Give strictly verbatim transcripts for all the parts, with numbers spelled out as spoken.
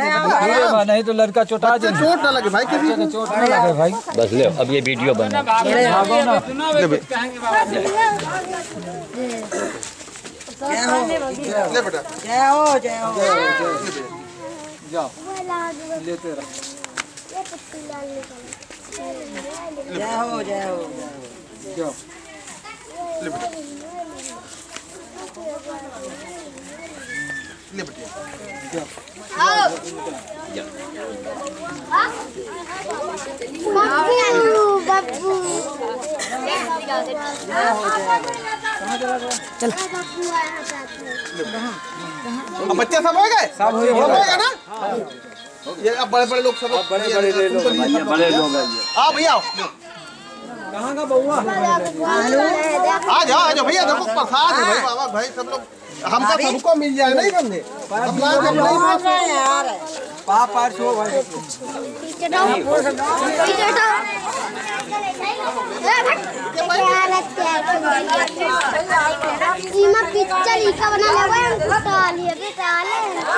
नहीं तो लड़का चोटा जाए, चोट ना लगे भाई, किसी को चोट ना लगे भाई। बस ले, अब ये वीडियो बना ले बेटा, जय हो जय हो जाओ लेते रहो। जय हो जय हो जाओ ले बेटा, ले बेटा, जाओ बाबू चल अब बच्चे सब हो गए, सब हो गए ना। ये अब बड़े बड़े लोग सब बड़े बड़े ले लो, बड़े लोग आओ भैया, कहाँ का बउआ? आ जाओ आ जाओ भैया, देखो प्रसाद है भाई, बाबा भाई सब लोग, हमको सबको मिल जाए नहीं बंदे, यार पाप पार छो भाई। सीमा पिक्चर लिखा बना लगा है, हमको तालिए पे ताले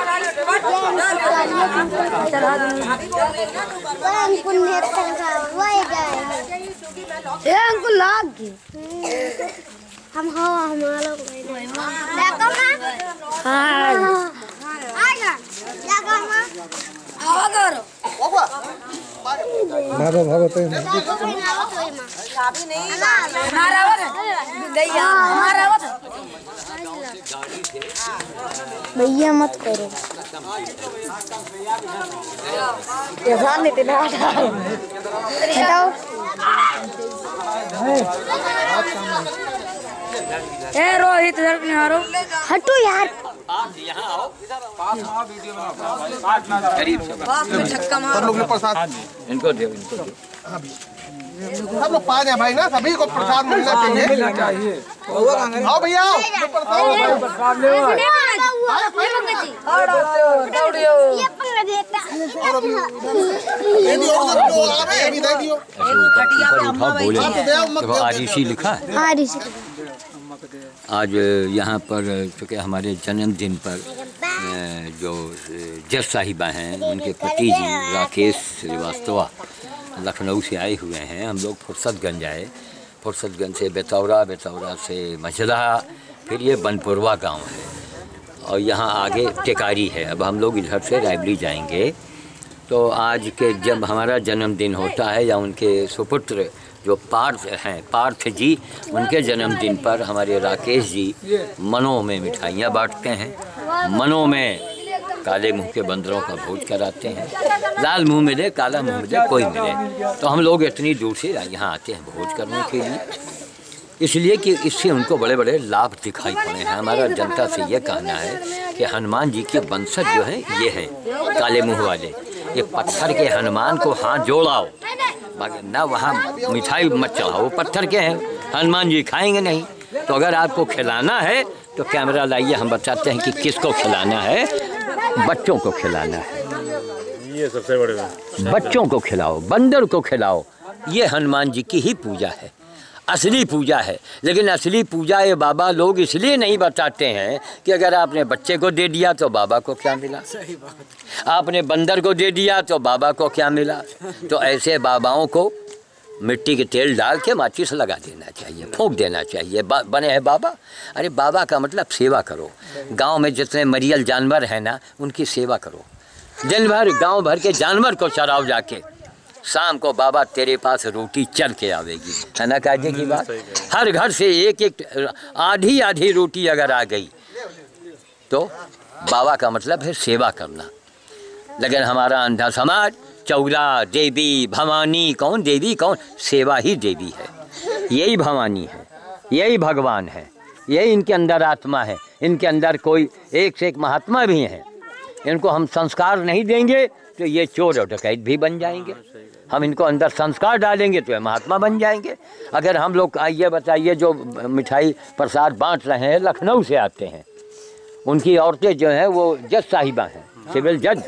वो हमको नेट का वो है जाए ये हमको लाग गई। हम हो हमारा देखो मां हां आएगा लगा मां आवा करो ओबा भागो भागो तो अभी नहीं हमारा गैया हमारा भैया मत करो ऐसा नहीं तेरा हटाओ। ए रोहित इधर नहीं हारो, हटो यार। करीब से सब लोग प्रसाद इनको दे, इनको दे। सब लोग पा जाए भाई ना, सभी को प्रसाद मिलना चाहिए। आओ भैया आओ, प्रसाद ले आओ। ये पंगा देता ये दियो जो आवे अभी दे दियो। बोले देखो आज इसी लिखा है। हाँ ऋषि आज यहाँ पर चूँकि हमारे जन्मदिन पर जो जज साहिबा हैं उनके पति जी राकेश श्रीवास्तव लखनऊ से आए हुए हैं। हम लोग फुर्सतगंज आए, फुर्सतगंज से बेतौरा, बेतौरा से मझला, फिर ये बनपुरवा गांव है और यहाँ आगे टेकारी है। अब हम लोग इधर से रायबली जाएंगे। तो आज के जब हमारा जन्मदिन होता है या उनके सुपुत्र जो पार्थ हैं, पार्थ जी, उनके जन्मदिन पर हमारे राकेश जी मनों में मिठाइयाँ बांटते हैं, मनों में काले मुंह के बंदरों का भोज कराते हैं। लाल मुंह मिले काला मुंह मिले कोई मिले, तो हम लोग इतनी दूर से यहाँ आते हैं भोज करने के लिए, इसलिए कि इससे उनको बड़े बड़े लाभ दिखाई पड़े हैं। हमारा जनता से ये कहना है कि हनुमान जी के वंशज जो हैं ये हैं काले मुँह वाले, ये पत्थर के हनुमान को हाथ जोड़ाओ, ना वहाँ मिठाई मत चढ़ाओ, वो पत्थर के हैं, हनुमान जी खाएंगे नहीं। तो अगर आपको खिलाना है तो कैमरा लाइए, हम बताते हैं कि किसको खिलाना है। बच्चों को खिलाना है, ये सबसे बड़े बच्चों को खिलाओ, बंदर को खिलाओ। ये हनुमान जी की ही पूजा है, असली पूजा है। लेकिन असली पूजा ये बाबा लोग इसलिए नहीं बताते हैं कि अगर आपने बच्चे को दे दिया तो बाबा को क्या मिला, आपने बंदर को दे दिया तो बाबा को क्या मिला। तो ऐसे बाबाओं को मिट्टी के तेल डाल के माचिस लगा देना चाहिए, फूंक देना चाहिए, बने हैं बाबा। अरे बाबा का मतलब सेवा करो। गांव में जितने मरियल जानवर हैं ना, उनकी सेवा करो। दिन भर गांव भर के जानवर को चराओ जाके, शाम को बाबा तेरे पास रोटी चल के आवेगी, है ना काजे की बात। हर घर से एक एक आधी आधी रोटी अगर आ गई तो बाबा का मतलब है सेवा करना। लेकिन हमारा अंधा समाज चौरा देवी भवानी, कौन देवी कौन, सेवा ही देवी है, यही भवानी है, यही भगवान है, यही इनके अंदर आत्मा है। इनके अंदर कोई एक से एक महात्मा भी हैं। इनको हम संस्कार नहीं देंगे तो ये चोर और डकैत भी बन जाएंगे। हम इनको अंदर संस्कार डालेंगे तो ये महात्मा बन जाएंगे। अगर हम लोग आइए बताइए, जो मिठाई प्रसाद बांट रहे हैं लखनऊ से आते हैं, उनकी औरतें जो हैं वो जज साहिबा हैं, सिविल जज।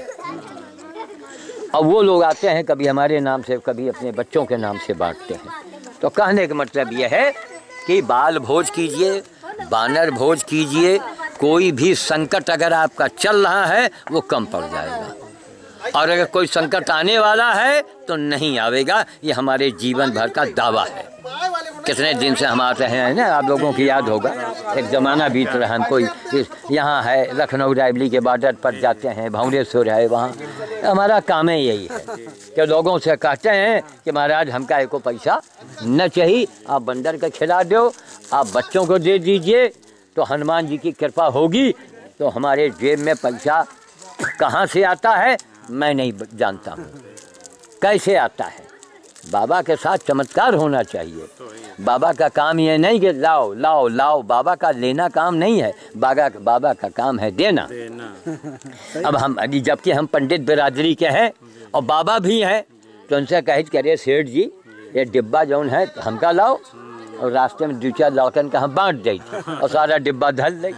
अब वो लोग आते हैं, कभी हमारे नाम से कभी अपने बच्चों के नाम से बांटते हैं। तो कहने का मतलब ये है कि बाल भोज कीजिए, बानर भोज कीजिए, कोई भी संकट अगर आपका चल रहा है वो कम पड़ जाएगा। और अगर कोई संकट आने वाला है तो नहीं आवेगा, ये हमारे जीवन भर का दावा है। कितने दिन से हम आते हैं ना, आप लोगों की याद होगा, एक ज़माना बीत रहा है। हम कोई यहाँ है लखनऊ रायबली के बॉर्डर पर जाते हैं, भंवरेश्वर है, वहाँ हमारा काम है यही है कि लोगों से कहते हैं कि महाराज हमका एको पैसा न चाहिए, आप बंदर का खिला दो, आप बच्चों को दे दीजिए, तो हनुमान जी की कृपा होगी। तो हमारे जेब में पैसा कहाँ से आता है मैं नहीं जानता हूँ, कैसे आता है। बाबा के साथ चमत्कार होना चाहिए। बाबा का काम ये नहीं कि लाओ लाओ लाओ, बाबा का लेना काम नहीं है, बाबा बाबा का काम है देना, देना। अब हम जबकि हम पंडित बिरादरी के हैं और बाबा भी हैं, तो उनसे कहे करे सेठ जी ये डिब्बा जौन है हमका लाओ, और रास्ते में दो चार लड़कन का हम बांट दी और सारा डिब्बा धल दी।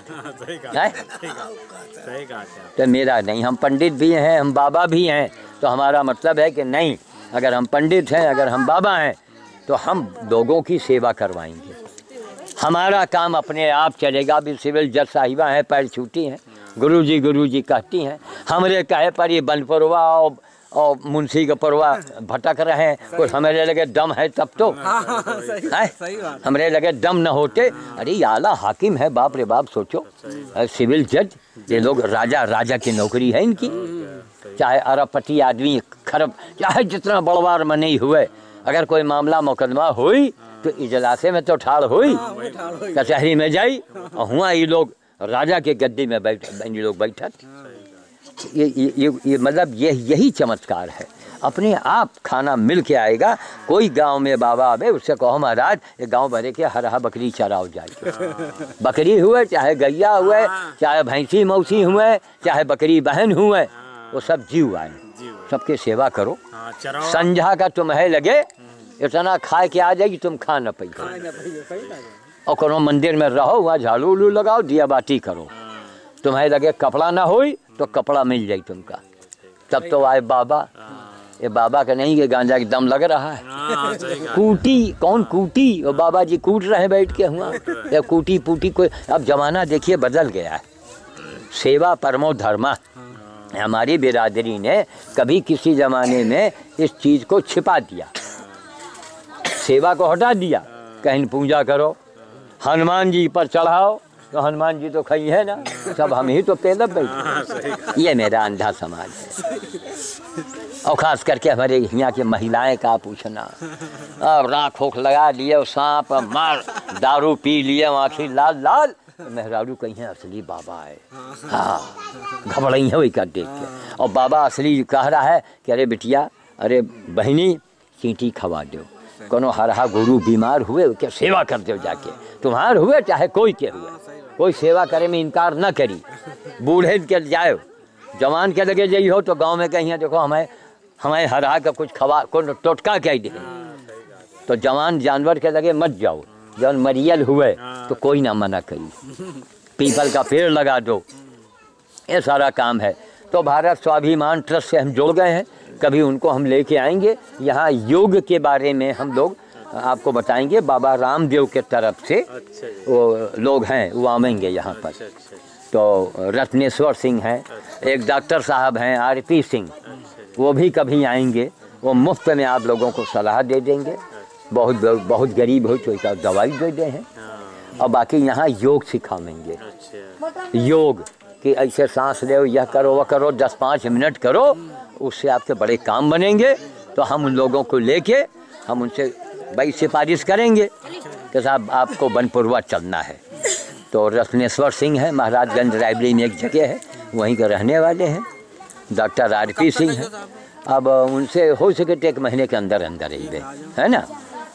तो मेरा नहीं, हम पंडित भी हैं, हम बाबा भी हैं, तो हमारा मतलब है कि नहीं, अगर हम पंडित हैं, अगर हम बाबा हैं, तो हम लोगों की सेवा करवाएंगे। हमारा काम अपने आप चलेगा। अभी सिविल जज साहिबा हैं, पैर छूटी हैं, गुरुजी गुरुजी कहती हैं, हमरे कहे पर ये बनपरवा और और मुंशी का परवा भटक रहे हैं, कुछ हमारे लगे दम है तब तो है, हमारे लगे दम न होते। अरे आला हाकिम है, बाप रे बाप, सोचो सिविल जज, ये लोग राजा राजा की नौकरी है इनकी, चाहे अरबपति आदमी खरब, चाहे जितना बड़वार में नहीं हुए, अगर कोई मामला मुकदमा हुई तो इजलासे में तो ठाड़ हुई, कचहरी में जाई, और हुआ ये लोग राजा के गद्दी में बैठ ये लोग बैठा। ये ये ये मतलब ये यही चमत्कार है। अपने आप खाना मिल के आएगा। कोई गांव में बाबा आवे, उससे कहो महाराज ये गांव भरे के हरा बकरी चराओ जाए, बकरी हुए चाहे गैया हुए, चाहे भैंसी मौसी हुए, चाहे बकरी बहन हुए, वो सब जीव आए, सबके सेवा करो। संझा का तुम्हें लगे इतना खाए के आ जाएगी, तुम खा न पाई, और कोनो मंदिर में रहो, वहाँ झाड़ू उलू लगाओ, दिया बाती करो। तुम्हें लगे कपड़ा ना हो तो कपड़ा मिल जाए तुमका, तब तो आए बाबा। ये बाबा का नहीं, कि गांजा की दम लग रहा है। कूटी कौन कूटी, वो बाबा जी कूट रहे बैठ के, हुआ या कूटी पूटी कोई। अब जमाना देखिए बदल गया है, सेवा परमो धर्मा। हमारी बिरादरी ने कभी किसी जमाने में इस चीज़ को छिपा दिया, सेवा को हटा दिया। कहीं पूजा करो, हनुमान जी पर चढ़ाओ, तो हनुमान जी तो खई है ना, सब हम ही तो पेदब बैठे। ये मेरा अंधा समाज है। और ख़ास करके हमारे यहाँ की महिलाएं का पूछना, अब राख खोख लगा लिए, सांप मार, दारू पी लिए, आँखें लाल लाल, मेहरारू कहीं है असली बाबा है। हाँ, घबराई है वही कर देख के। और बाबा असली कह रहा है कि अरे बिटिया, अरे बहनी, चींटी खवा दो, कोनो हरहा गुरु बीमार हुए उसके सेवा कर दो जाके, तुम्हार हुए चाहे कोई के हुए, कोई सेवा करे में इनकार न करी। बूढ़े के जाओ, जवान के लगे जाइ हो तो गांव में कहीं देखो हमें हमें हरा का कुछ खवा को टोटका कह दे, तो जवान जानवर के लगे मत जाओ। जब मरियल हुए तो कोई ना मना करी, पीपल का पेड़ लगा दो, ये सारा काम है। तो भारत स्वाभिमान ट्रस्ट से हम जुड़ गए हैं, कभी उनको हम लेके आएंगे यहाँ। योग के बारे में हम लोग आपको बताएंगे, बाबा रामदेव के तरफ से वो लोग हैं, वो आवेंगे यहाँ पर। तो रत्नेश्वर सिंह हैं, एक डॉक्टर साहब हैं आर पी सिंह, वो भी कभी आएंगे, वो मुफ्त में आप लोगों को सलाह दे देंगे। बहुत बहुत गरीब हो तो एक दवाई दे दे हैं, और बाकी यहाँ योग सिखाएंगे। योग कि ऐसे सांस ले, यह करो वह करो, दस पाँच मिनट करो, उससे आपके बड़े काम बनेंगे। तो हम उन लोगों को लेके हम उनसे भाई सिफारिश करेंगे कि साहब आपको बनपुरवा चलना है। तो रत्नेश्वर सिंह है, महाराजगंज रायबरेली में एक जगह है, वहीं के रहने वाले हैं। डॉक्टर आर पी सिंह हैं। अब उनसे हो सके तो एक महीने के अंदर अंदर ही है ना,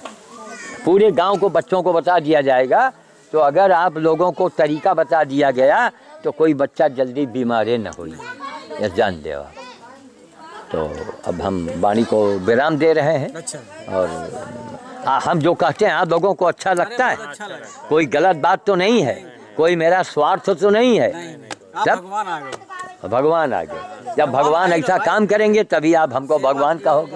पूरे गांव को बच्चों को बता दिया जाएगा। तो अगर आप लोगों को तरीका बता दिया गया तो कोई बच्चा जल्दी बीमार न हो, ये जान दे। तो अब हम वाणी को विराम दे रहे हैं। अच्छा। और आ, हम जो कहते हैं आप लोगों को अच्छा लगता है, अच्छा कोई गलत बात तो नहीं है, कोई मेरा स्वार्थ तो नहीं है। नहीं, नहीं। जब भगवान आ गए, भगवान आ गए, जब भगवान ऐसा काम करेंगे तभी आप हमको भगवान कहोगे।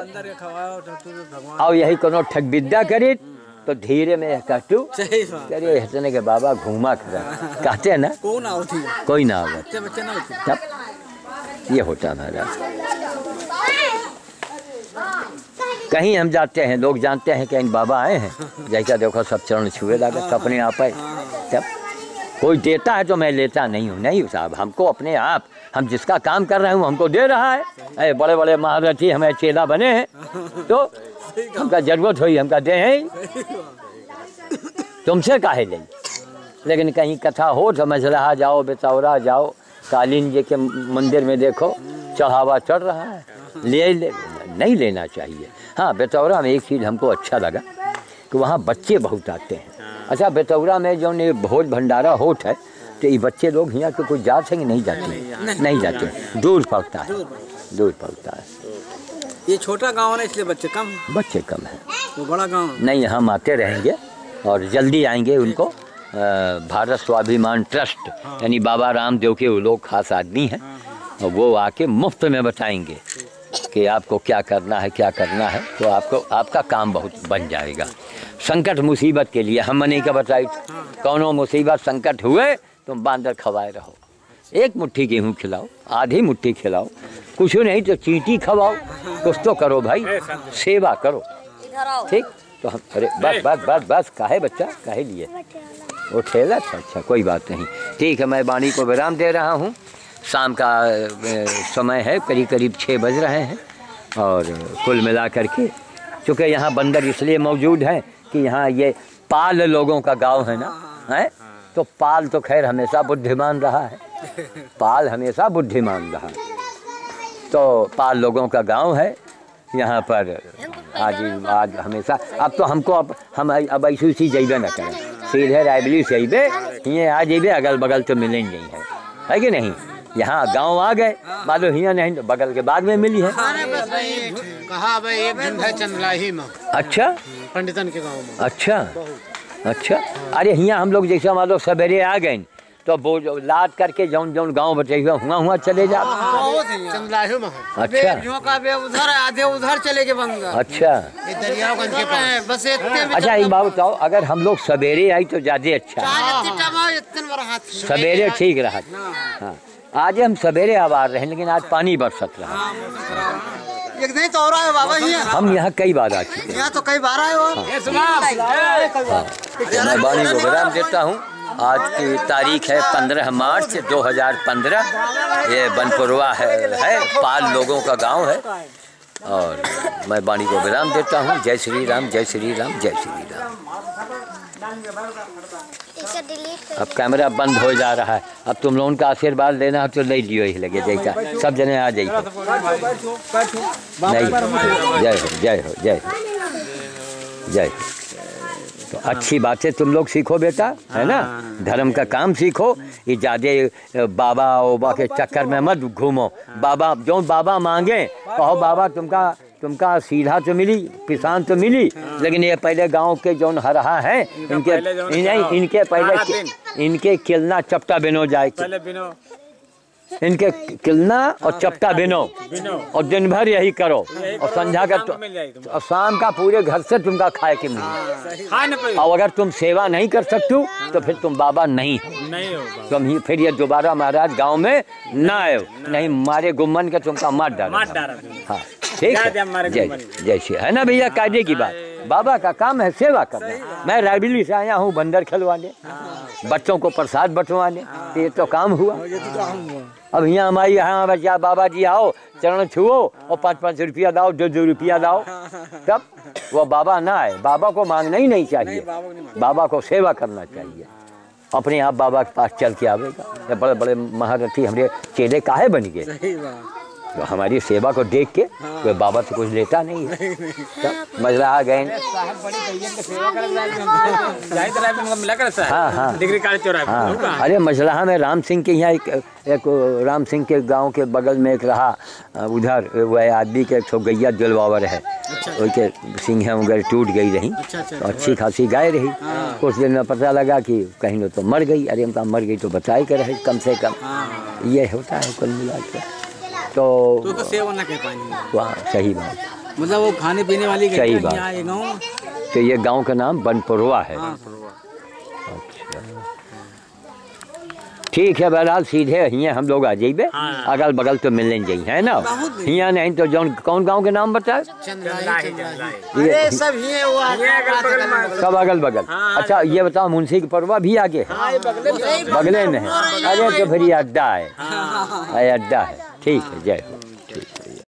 और यही कोनो ठग विद्या करे तो धीरे में कहतू करिए हटने के बाबा घूमा करा कहते हैं ना, कोई ना आवत, कोई ना आवत, तब ये होता महाराज। कहीं हम जाते हैं, लोग जानते हैं कहीं बाबा आए हैं, जैसा देखो सब चरण छुए लगा अपने आप है। जब कोई देता है तो मैं लेता नहीं हूँ, नहीं साहब, हमको अपने आप, हम जिसका काम कर रहे हैं हमको दे रहा है। अरे बड़े बड़े महारथी हमें चेला बने हैं, तो हमका जरूरत हुई हमका दे हैं, तुमसे काहे ले। लेकिन कहीं कथा हो तो मजलहा जाओ, बेतौरा जाओ, कालीन जी के मंदिर में देखो चढ़ावा चढ़ रहा है, ले, ले नहीं लेना चाहिए। हाँ, बेतौरा में एक चीज़ हमको अच्छा लगा कि वहाँ बच्चे बहुत आते हैं। अच्छा, बेतौरा में जो ये भोज भंडारा होट है, तो ये बच्चे लोग यहाँ के कुछ जाते हैं कि नहीं जाते? नहीं, नहीं जाते, दूर पड़ता है, दूर पड़ता है। ये छोटा गांव है इसलिए बच्चे कम बच्चे कम हैं। तो बड़ा गांव नहीं, हम आते रहेंगे और जल्दी आएंगे। उनको भारत स्वाभिमान ट्रस्ट यानी बाबा रामदेव के वो लोग खास आदमी हैं, और वो आके मुफ्त में बताएंगे कि आपको क्या करना है, क्या करना है, तो आपको आपका काम बहुत बन जाएगा। संकट मुसीबत के लिए हम नहीं का बताई, कौनो मुसीबत संकट हुए तुम बांदर खवाए रहो, एक मुट्ठी गेहूँ खिलाओ, आधी मुट्ठी खिलाओ, कुछ नहीं तो चींटी खवाओ, कुछ तो करो भाई, सेवा करो, ठीक। तो हम अरे बस बस बस बस काहे बच्चा काहे लिए वो ठेला? अच्छा अच्छा, कोई बात नहीं, ठीक है। मैं वाणी को विराम दे रहा हूँ। शाम का समय है, करीब करीब छः बज रहे हैं, और कुल मिला कर के चूँकि यहाँ बंदर इसलिए मौजूद हैं कि यहाँ ये पाल लोगों का गांव है ना, है तो पाल तो खैर हमेशा बुद्धिमान रहा है, पाल हमेशा बुद्धिमान रहा, तो पाल लोगों का गांव है यहाँ पर। आज आज हमेशा अब तो हमको अब हम अब ऐसी उसी जैबे न करें, सीधे रायबली से अबे ये आ जेबे, अगल बगल तो मिलेंगे ही है, है कि नहीं। यहाँ गांव आ गए, मालूम हियाँ नहीं तो बगल के बाद में मिली है। कहा भाई एक दिन है चंदलाही में। अच्छा, पंडितन के गांव में। अच्छा अच्छा, अरे यहाँ हम लोग जैसे मान लो सवेरे आ गए तो वो लाद करके जौन जौन गांव बचे हुआ हुआ हुआ चले जा। चंदलाही में है। अच्छा, उधर आधे उधर चले गए बंगा। अच्छा दरियागंज के पास बस इतने में। अच्छा, एक बात बताओ, अगर हम लोग सवेरे आई तो ज्यादा अच्छा, सवेरे ठीक रहा। हाँ, आज हम सवेरे आवार रहे, लेकिन आज पानी बरसत रहा। एक दिन तो और आए बाबा ही हम यहाँ कई बार आ चुके हैं, यहाँ तो कई बार आए हो। मैं वाणी को विराम देता हूँ। आज की तारीख है पंद्रह मार्च दो हज़ार पंद्रह। ये बनपुरवा है, है पाल लोगों का गांव है, और मैं वाणी को विराम देता हूँ। जय श्री राम, जय श्री राम, जय श्री राम। अब कैमरा बंद हो जा रहा है, अब तुम लोगों का आशीर्वाद लेना है तो ले लियो ही लगे, जैसा सब जने आ जाइए। नहीं, जय हो जय हो जय जय। तो अच्छी बातें तुम लोग सीखो बेटा, है ना, धर्म का काम सीखो। ये ज़्यादा बाबा ओबा के चक्कर में मत घूमो। बाबा जो बाबा मांगे कहो, बाबा तुमका तुमका सीधा तो मिली, पिसान तो मिली, लेकिन ये पहले गांव के जो हरहा है इनके नहीं, इनके पहले इनके किलना चपटा बिनो जाए, इनके किलना और चपटा बिनो, और दिन भर यही करो, और संध्या का तो, और शाम का पूरे घर से तुमका खाए के मिले। और अगर तुम सेवा नहीं कर सकते हो तो फिर तुम बाबा नहीं हो, तुम ही फिर ये दोबारा महाराज गांव में ना आए, नहीं मारे गुम्मन के तुमका मार डालो। हाँ ठीक है, जय जय श्री, है ना भैया, कायदे की बात। बाबा का काम है सेवा करना। मैं रायबली से आया हूँ बंदर खिलवाने, बच्चों को प्रसाद बंटवाने, ये तो काम हुआ। अब यहाँ हमारी यहाँ बच्चा बाबा जी आओ, चरण छुओ और पाँच पाँच रुपया दाओ, दो दो रुपया दाओ, तब वो बाबा ना आए। बाबा को मांगना ही नहीं चाहिए, बाबा को सेवा करना चाहिए। अपने आप बाबा के पास चल के आवेगा। ये बड़े बड़े महारथी हमारे चेले काहे बन गए, तो हमारी सेवा को देख के कोई बाबा से कुछ लेता नहीं है। तो मजला आ गए। हाँ हाँ हाँ, अरे मजलाहा में राम सिंह के यहाँ एक, एक राम सिंह के गांव के बगल में एक रहा, उधर वह आदमी के एक गैया दिलवावर है, उसके सिंह वगैरह टूट गई रही, तो अच्छी खासी गाय रही। कुछ दिन में पता लगा कि कहीं न तो मर गई। अरे हम मर गई तो बताए कर रहे, कम से कम ये होता है कुल मिला के। तो तो सेवा ना कर पाएंगे। वाह, सही बात, मतलब वो खाने पीने वाली सही बात। ये गाँव, तो ये गांव का नाम बनपुरवा है। हाँ। अच्छा, ठीक है, बहरहाल सीधे हियाँ हम लोग आ जाइए, अगल बगल तो मिलने जाइए, है ना। हियाँ नहीं तो जौन कौन गांव के नाम बताए? अरे सब ही है, वो आगे सब अगल बगल। अच्छा ये बताओ, मुंशी की परवा भी आगे है? बगले में है। अरे तो फिर ये अड्डा है, अड्डा है। ठीक है, जय हो।